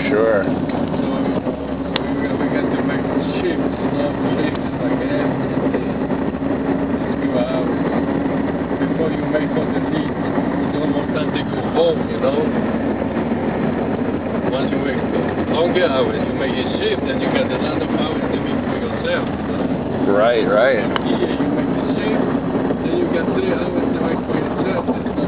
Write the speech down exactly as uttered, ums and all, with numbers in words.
sure. So, so we, got, we got to make shifts, long shifts, like every day, few hours. Before you make all the needs, it's almost time to go home, you know? Once you make longer hours, you make a shift, and you got a lot of hours to make for yourself. So. Right, right. Yeah, you make the shift, then you got three hours to make for yourself.